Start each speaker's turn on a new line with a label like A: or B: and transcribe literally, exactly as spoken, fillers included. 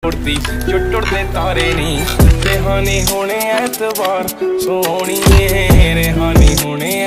A: उड़ती जो टुटदे तारे नी रेहानी होने ऐतबार सोहणिए रेहानी होने